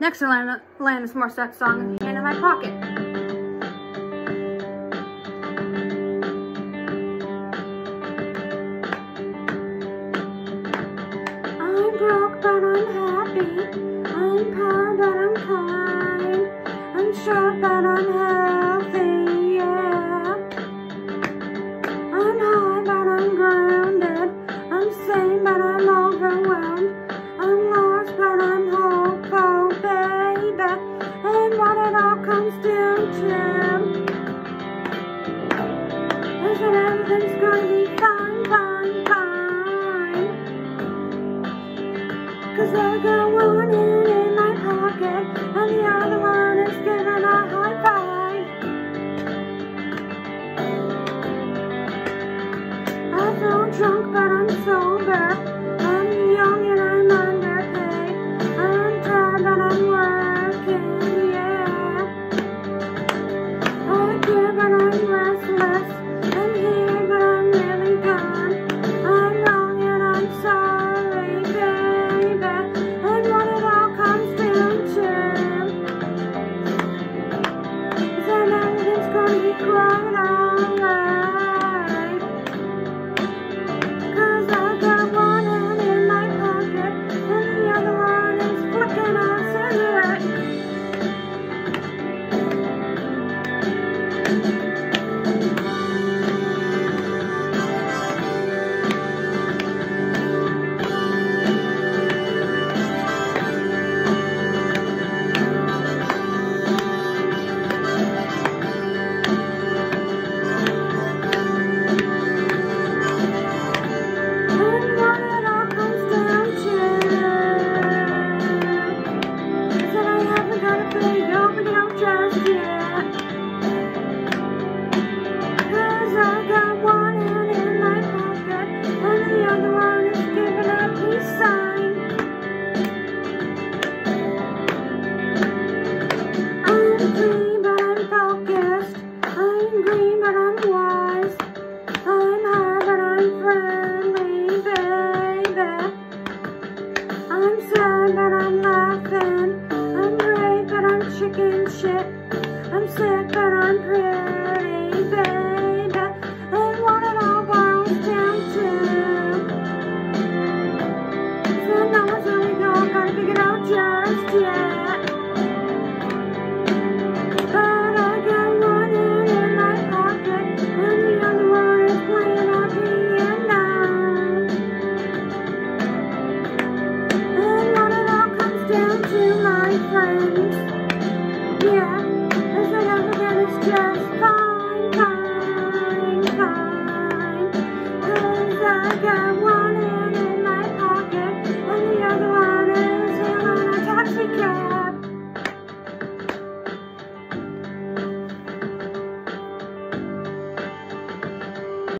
Next to Alanis Morissette song, Hand in My Pocket. I'm broke but I'm happy, I'm poor but I'm kind, I'm short but I'm healthy, yeah. I'm high but I'm grounded, I'm sane but I'm overwhelmed, I'm lost but I'm hopeful, baby. And what it all comes down to is that everything's gonna be fine, fine, fine. 'Cause I got one hand in my pocket and the other one is giving a high five. I feel drunk but I'm sober, I'm young and I'm underpaid, I'm tired but I'm working, yeah. I'm here but I'm restless, I'm here but I'm really gone, I'm wrong and I'm sorry, baby. And what it all comes down to is that everything's gonna be quite alright. 'Cause I got one hand in my pocket and the other one is flicking a cigarette. And what it all comes down to is that I haven't got a big open out just yet. 'Cause I got one hand in my pocket and the other one is giving a peace sign. I'm free but I'm focused, I'm green but I'm wise, I'm high but I'm friendly, baby. I'm sad but I'm laughing, I'm brave but I'm chicken shit, I'm sick but I'm pretty, baby. And what it all boils down to is that no one's really all gonna figure it out just yet. But I got one hand in my pocket and the other one is playing a piano. And what it all comes down to, my friend,